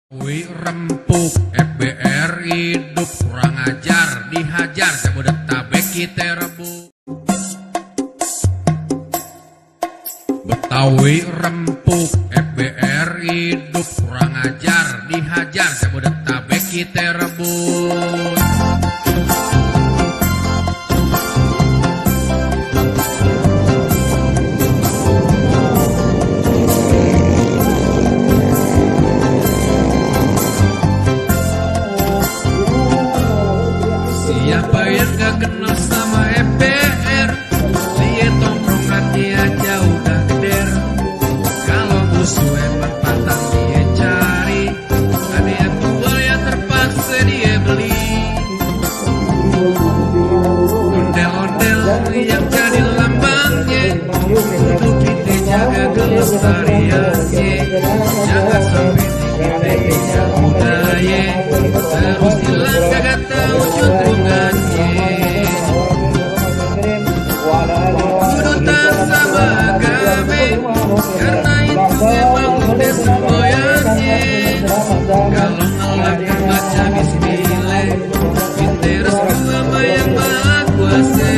Wih rempuk FBR hidup kurang ajar, dihajar Jabodetabek kita rebut. Betawi rempuk FBR hidup kurang ajar, dihajar Jabodetabek kita rebut. Siapa yang gak kenal sama FBR, lihat tongkrongan dia jauh dah geder. Kalau musuh emang pantang dia cari, ada yang tua yang terpaksa dia beli. Ondel-ondel yang jadi lambangnya, untuk kita jaga kelestariannya. Jangan sampai kita punya budaya terus hilang kagak tahu juntrungannya. Kudutan sama agama, karena itu memang udah semboyannya. Kalau ngelak baca bismillah, kita restu sama yang maha kuasa.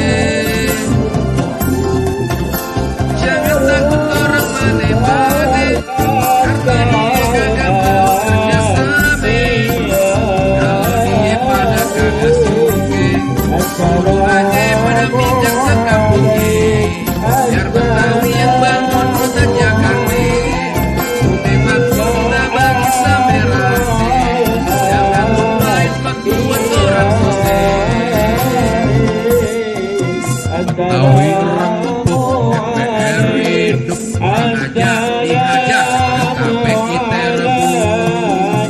Jangan takut orang mane-mane, karena dia kagak mau kerjasama. Kalau dia pada kagak suka, suruh aja pada minjak sekampungnya. Biar Betawi yang bangun kota Jakarta, tembak bunda bagi sampai rasa. Jangan lupain waktu buat orang susah. Betawi rempuk FBR hidup kurang ajar, dihajar Jabodetabek kita rebut.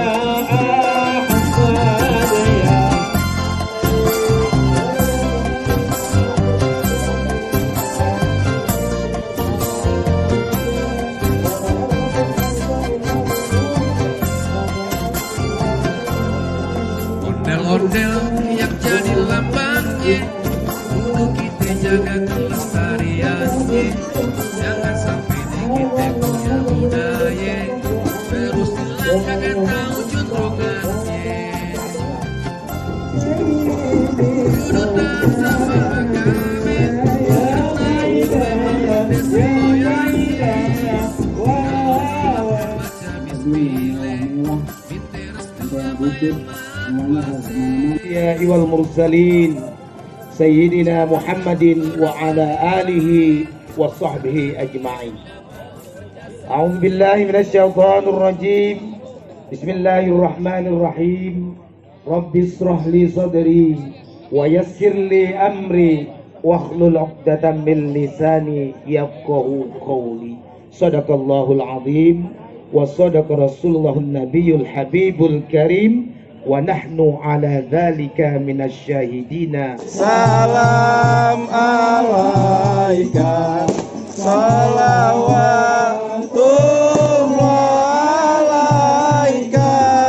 Ondel-ondel yang jadi lambangnya, untuk kita jaga kelestariannya. Jangan sampai kita punya budaya terus hilang kagak tahu juntrungannya. Kudutan sama agama, karena itu memang udah semboyannya. Kalau hilang baca bismillah, kita restu sama yang Ya wal mursalin Sayyidina Muhammadin wa ala alihi wa sahbihi ajma'in. A'udzu billahi minasyaitonir rajim. Bismillahirrahmanirrahim. Rabbi shrah li sadri wa yassir li amri wahlul 'uqdatam min lisani yafqahu qawli. Shadaqallahul azim wa shadaqa rasulullahun nabiyyul habibul karim. Wa nahnu ala dzalika minasyahidina. Salam alaika, salawatullah alaika.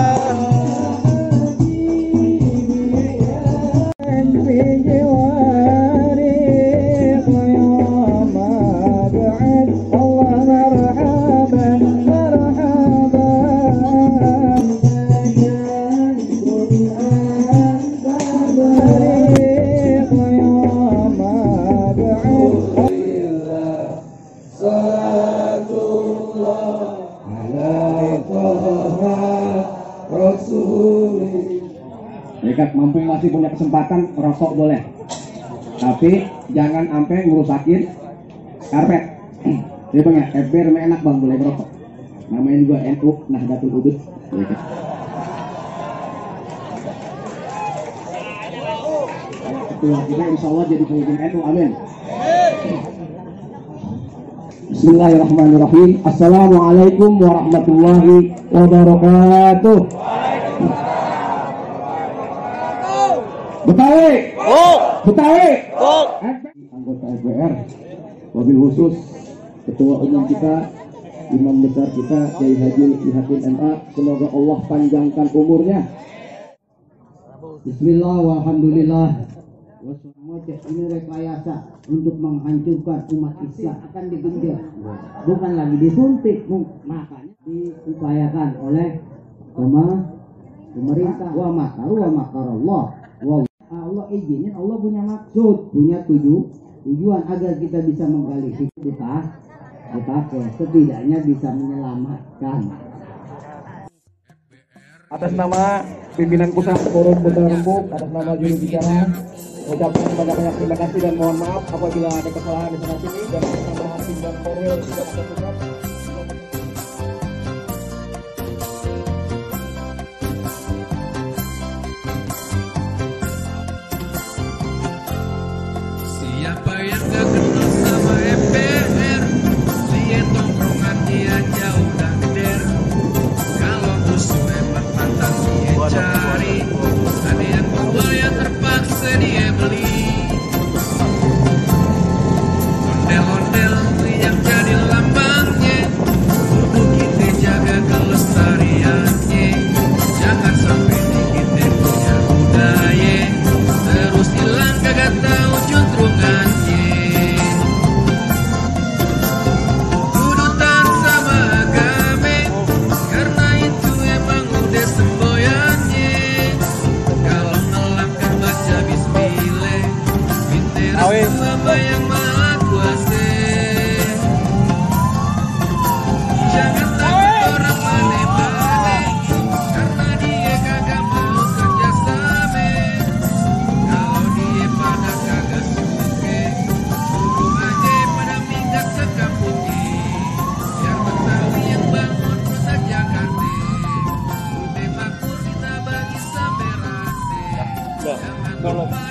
Dekat mampu yang masih punya kesempatan rokok boleh, tapi jangan sampai ngerusakin karpet. Jadi bang ya, FBR enak bang, boleh merokok. Namanya juga NU, Nahdlatul Ulama. Ketua kita insya Allah jadi pemimpin NU, amin. Bismillahirrahmanirrahim. Assalamualaikum warahmatullahi wabarakatuh. Betawi, Betawi, anggota FBR, wabil khusus ketua umum kita, imam besar kita, Kiai Haji Hakim MA, semoga Allah panjangkan umurnya. Bismillah, walhamdulillah. Ini rekayasa untuk menghancurkan umat Islam akan digenjot, bukan lagi disuntik, makanya diupayakan oleh sama pemerintah. Wa makaru wa makarallah. Allah izinin, Allah punya maksud, punya tujuan agar kita bisa menggali kita dipakai, setidaknya bisa menyelamatkan. Atas nama pimpinan pusat Forum Bunda Rembuk, atas nama juru bicara, ucapkan banyak-banyak terima kasih dan mohon maaf apabila ada kesalahan di sana sini, dan atas nama Hakim dan Korwil juga ada tugas. Siapa yang gak kenal sama MPR, lihat tongkrongan dia jauh dan geder. Kalau musuh emang pantang dia cari, ada yang jual yang terpaksa dia beli. Ondel-ondel yang jadi lambangnya, kudu kita jaga kelestariannya. Jangan sampai kita punya budaya terus hilang kagak tahu juntrungannya. Kudutan sama agame, karena itu emang udah semboyannya. Kalau ngelangkah baca bismillah, minta restu apa yang maha kuasa. Jangan takut orang aneh-aneh, karena dia kagak mau kerja sama. Kalau dia pada kagak suka, suruh aja pada minggat sekampungnya. Biar Betawi yang bangun rusak Jakarta, udah makmur kita bagi sampai rata. Jangan lupa